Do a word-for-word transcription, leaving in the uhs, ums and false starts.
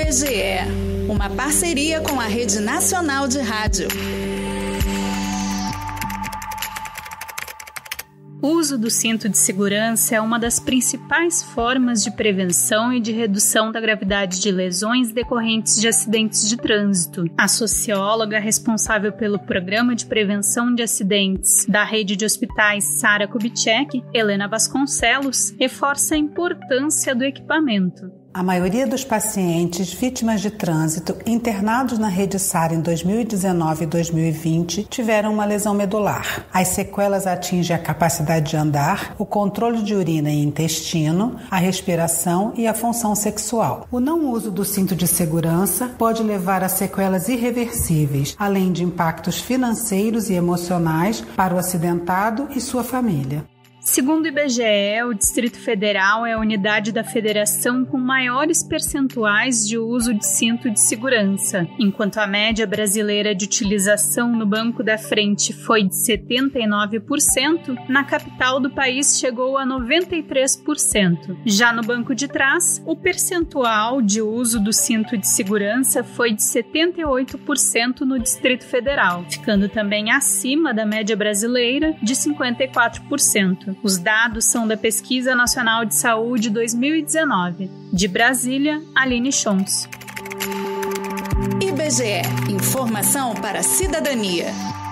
B G E, uma parceria com a Rede Nacional de Rádio. O uso do cinto de segurança é uma das principais formas de prevenção e de redução da gravidade de lesões decorrentes de acidentes de trânsito. A socióloga responsável pelo Programa de Prevenção de Acidentes da Rede de Hospitais Sara Kubitschek, Helena Vasconcelos, reforça a importância do equipamento. A maioria dos pacientes vítimas de trânsito internados na rede Sara em dois mil e dezenove e dois mil e vinte tiveram uma lesão medular. As sequelas atingem a capacidade de andar, o controle de urina e intestino, a respiração e a função sexual. O não uso do cinto de segurança pode levar a sequelas irreversíveis, além de impactos financeiros e emocionais para o acidentado e sua família. Segundo o I B G E, o Distrito Federal é a unidade da federação com maiores percentuais de uso de cinto de segurança. Enquanto a média brasileira de utilização no banco da frente foi de setenta e nove por cento, na capital do país chegou a noventa e três por cento. Já no banco de trás, o percentual de uso do cinto de segurança foi de setenta e oito por cento no Distrito Federal, ficando também acima da média brasileira de cinquenta e quatro por cento. Os dados são da Pesquisa Nacional de Saúde dois mil e dezenove. De Brasília, Aline Schons. I B G E. Informação para a cidadania.